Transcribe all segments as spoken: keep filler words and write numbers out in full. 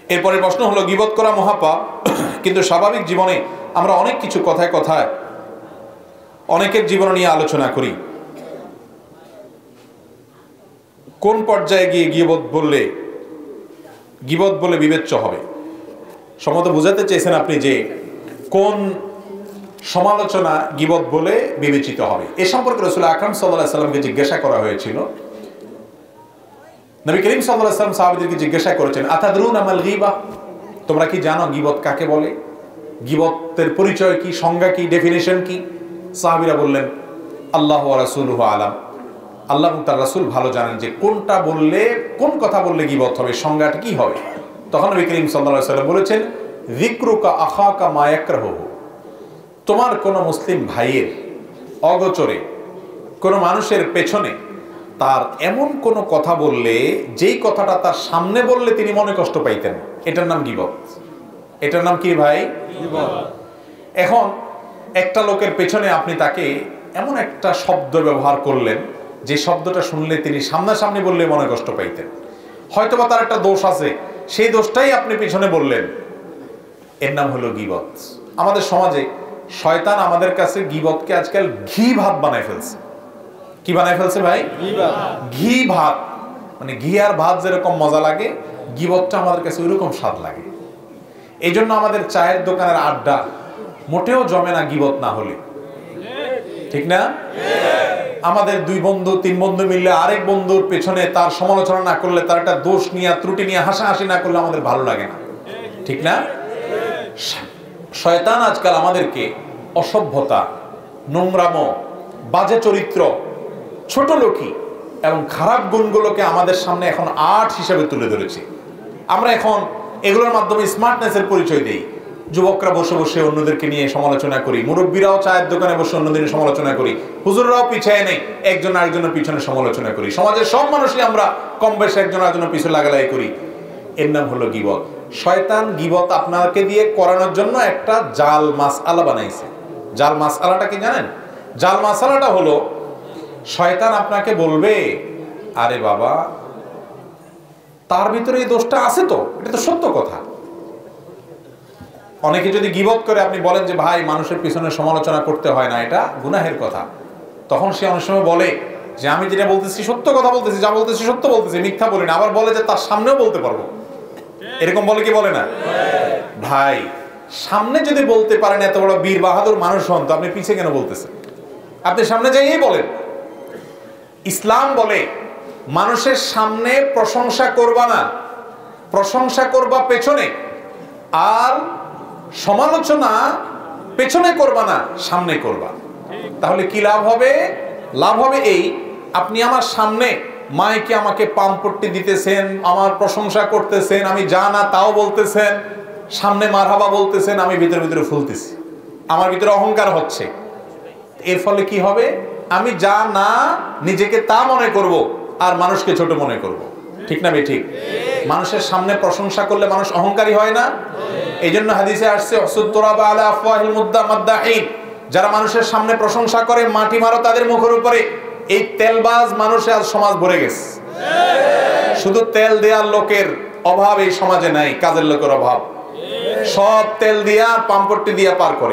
এরপরে প্রশ্ন হলো, গীবত করা মহাপাপ, কিন্তু স্বাভাবিক জীবনে আমরা অনেক কিছু কথায় কথায় অনেকের জীবন নিয়ে আলোচনা করি। কোন পর্যায়ে গিয়ে গীবত বললে গীবত বলে বিবেচ্য হবে? সম্ভবত বোঝাতে চেয়েছেন আপনি যে কোন সমালোচনা গীবত বলে বিবেচিত হবে। এ সম্পর্কে রাসূল আকরাম সাল্লাল্লাহু আলাইহি সাল্লামকে জিজ্ঞাসা করা হয়েছিল। নবী করিম সাল্লাল্লাহু আলাইহি সাল্লাম সাহাবীদেরকে জিজ্ঞাসা করেছেন, আতাদরুনা মাল গীবা, তোমরা কি জানো গীবত কাকে বলে? গীবতের পরিচয় কি, সংজ্ঞা কি, ডেফিনেশন কি? সাহাবীরা বললেন, আল্লাহু ওয়া রাসূলুহু আলাম, আল্লাহ এবং তার রাসূল ভালো জানেন যে কোনটা বললে, কোন কথা বললে গীবত হবে, সংজ্ঞাটা কি হবে। তখন নবী করিম সাল্লাল্লাহু আলাইহি সাল্লাম বলেছেন, যিকরুকা আখাকা মা ইয়াকরাহু, তোমার কোন মুসলিম ভাইয়ের অগোচরে কোন মানুষের পেছনে তার এমন কোন কথা বললে যেই কথাটা তার সামনে বললে তিনি মনে কষ্ট পাইতেন, এটার নাম গীবত। এটার নাম কি ভাই? গীবত। এখন একটা লোকের পেছনে আপনি তাকে এমন একটা শব্দ ব্যবহার করলেন যে শব্দটা শুনলে তিনি সামনাসামনি বললে মনে কষ্ট পাইতেন, হয়তোবা তার একটা দোষ আছে, সেই দোষটাই আপনি পিছনে বললেন, এর নাম হলো গীবত। আমাদের সমাজে শয়তান আমাদের কাছে গীবতকে আজকাল ঘি ভাত বানায় ফেলছে। কি বানায় ফেলছে ভাই? ঘি ভাত। মানে ঘি আর ভাত যেরকম মজা লাগে, গীবতটা আমাদের কাছে ওইরকম স্বাদ লাগে। এই জন্য আমাদের চায়ের দোকানের আড্ডা মোটেও জমে না গীবত না হলে, ঠিক না? আমাদের দুই বন্ধু তিন বন্ধু মিললে আরেক বন্ধুর পেছনে তার সমালোচনা না করলে, তার একটা দোষ নিয়ে ত্রুটি নিয়ে হাসাহাসি না করলে আমাদের ভালো লাগে না, ঠিক না? শয়তান আজকাল আমাদেরকে অসভ্যতা, নোংরামো, বাজে চরিত্র, ছোট লোকি এবং খারাপ গুণগুলোকে আমাদের সামনে এখন আর্ট হিসেবে তুলে ধরেছে। আমরা এখন এগুলোর মাধ্যমে স্মার্টনেসের পরিচয় দেই। যুবকরা বসে বসে অন্যদেরকে নিয়ে সমালোচনা করি, মুরব্বীরাও চায়ের দোকানে বসে অন্যদের সমালোচনা করি, হুজুররাও পিছায় নেই, একজন আরেকজনের পিছনে সমালোচনা করি। সমাজের সব মানুষই আমরা কম বেশি একজন আরেকজনের পিছনে লাগালাই করি। এর নাম হলো গীবত। শয়তান গীবত আপনাকে দিয়ে করানোর জন্য একটা জাল মাসআলা বানাইছে। জাল মাসআলাটা কি জানেন? জাল মাসআলাটা হলো, শয়তান আপনাকে বলবে, আরে বাবা তার ভিতরে এই দোষটা আছে তো, এটা তো সত্য কথা। অনেকে যদি গীবত করে আপনি বলেন যে ভাই মানুষের পিছনে সমালোচনা করতে হয় না, এটা গুনাহের কথা, তখন সে অনেক সময় বলে যে আমি যেটা বলতেছি সত্য কথা বলতেছি, যা বলতেছি সত্য বলতেছি, মিথ্যা বলি না। আবার বলে যে তার সামনেও বলতে পারবো, এরকম বলে কি বলে না? ভাই সামনে যদি বলতে পারেন, এত বড় বীর বাহাদুর মানুষ হন, তো আপনি পিছে কেন বলতেছেন? আপনি সামনে যাইয়েই বলেন। ইসলাম বলে মানুষের সামনে প্রশংসা করবা না, প্রশংসা করবা পেছনে, আর সমালোচনা পেছনে করবা না, সামনে করবা। তাহলে কি লাভ হবে? লাভ হবে এই, আপনি আমার সামনে মাইকে আমাকে পামপট্টি দিতেছেন, আমার প্রশংসা করতেছেন, আমি যা না তাও বলতেছেন, সামনে মারহাবা বলতেছেন, আমি ভিতরে ভিতরে ফুলতেছি, আমার ভিতরে অহংকার হচ্ছে। এর ফলে কি হবে? আমি যা না নিজেকে তা মনে করব, আর মানুষকে ছোট মনে করব, ঠিক না বে ঠিক? মানুষের সামনে প্রশংসা করলে মানুষ অহংকারী হয় না? এই জন্য হাদিসে আসছে, অসুত্তরাবা আলা আফওয়াহিল মুদ্দা মাদ্দাহিন, যারা মানুষের সামনে প্রশংসা করে মাটি মারো তাদের মুখের উপরে। এই তেলবাজ মানুষে আজ সমাজ ভরে গেছে। শুধু তেল দেওয়ার লোকের অভাব এই সমাজে নাই, কাজের লোকের অভাব। সব তেল দিয়া পাম্পট্টি দিয়া পার করে।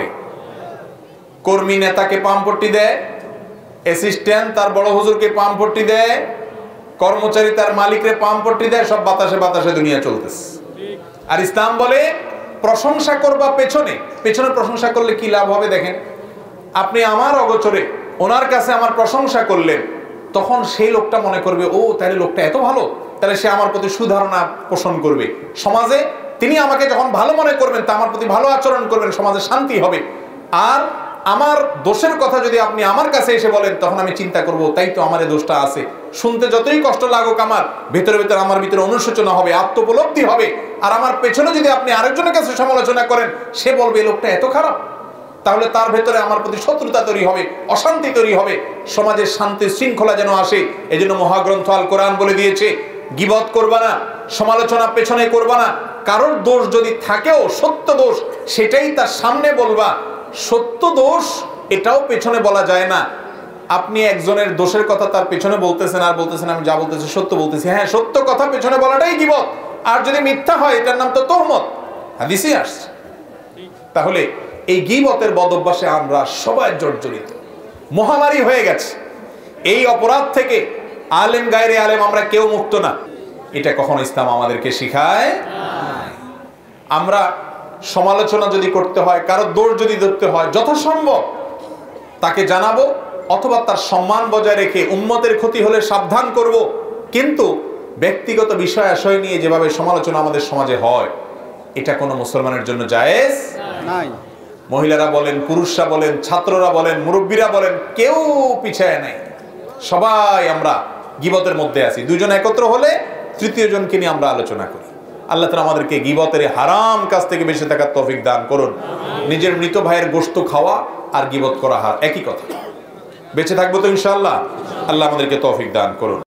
কর্মী নেতাকে পাম্পট্টি দেয়, অ্যাসিস্ট্যান্ট তার বড় হুজুরকে পাম্পট্টি দেয়, কর্মচারী তার মালিকরে পাম্পট্টি দেয়, সব বাতাসে বাতাসে দুনিয়া চলতেছে। আর ইসলাম বলে প্রশংসা করবা পেছনে। পেছনে প্রশংসা করলে কি লাভ হবে দেখেন, আপনি আমার অগোচরে ওনার কাছে আমার প্রশংসা করলেন, তখন সেই লোকটা মনে করবে, ও তাহলে লোকটা এত ভালো, তাহলে সে আমার প্রতি সুধারণা পোষণ করবে। সমাজে তিনি আমাকে যখন ভালো মনে করবেন, তা আমার প্রতি ভালো আচরণ করবেন, সমাজে শান্তি হবে। আর আমার দোষের কথা যদি আপনি আমার কাছে এসে বলেন, তখন আমি চিন্তা করব, তাই তো আমার এই দোষটা আছে। শুনতে যতই কষ্ট লাগুক, আমার ভেতরে ভেতরে আমার ভিতরে অনুশোচনা হবে, আত্মোপলব্ধি হবে। আর আমার পেছনে যদি আপনি আরেকজনের কাছে সমালোচনা করেন, সে বলবে লোকটা এত খারাপ, তাহলে তার ভেতরে আমার প্রতি শত্রুতা তৈরি হবে, অশান্তি তৈরি হবে, সমাজের শান্তি শৃঙ্খলা যেন আসে। এই জন্য মহাগ্রন্থ আল কোরআন বলে দিয়েছে, গীবত করবা না, সমালোচনা পেছনে করবা না। কারোর দোষ যদি থাকেও, সত্য দোষ, সেটাই তার সামনে বলবা। সত্য দোষ এটাও পেছনে বলা যায় না। আপনি একজনের দোষের কথা তার পেছনে বলতেছেন, আর বলতেছেন আমি যা বলতেছি সত্য বলতেছি। হ্যাঁ, সত্য কথা পেছনে বলাটাই গীবত। আর যদি মিথ্যা হয় এটার নাম তো তোহমত, হাদিসে আসছে। তাহলে এই গীবতের বদ অভ্যাসে আমরা সবাই জর্জরিত, মহামারী হয়ে গেছে। এই অপরাধ থেকে আলেম গায়রে আলেম আমরা কেউ মুক্ত না। এটা কখনো ইসলাম আমাদেরকে শিখায়। আমরা সমালোচনা যদি করতে হয়, কারো দোষ যদি ধরতে হয়, যথাসম্ভব তাকে জানাবো অথবা তার সম্মান বজায় রেখে উম্মতের ক্ষতি হলে সাবধান করব। কিন্তু ব্যক্তিগত বিষয় আশয় নিয়ে যেভাবে সমালোচনা আমাদের সমাজে হয়, এটা কোনো মুসলমানের জন্য জায়েজ নাই। মহিলারা বলেন, পুরুষরা বলেন, ছাত্ররা বলেন, মুরব্বীরা বলেন, কেউ পিছায় নাই। সবাই আমরা গীবতের মধ্যে আছি। দুজন একত্র হলে তৃতীয় জনকে নিয়ে আমরা আলোচনা করি। আল্লাহ তাআলা আমাদেরকে গীবতের হারাম কাজ থেকে বেঁচে থাকার তৌফিক দান করুন। নিজের মৃত ভাইয়ের গোশত খাওয়া আর গীবত করা হার একই কথা। বেঁচে থাকবো তো ইনশাআল্লাহ। আল্লাহ আমাদেরকে তৌফিক দান করুন।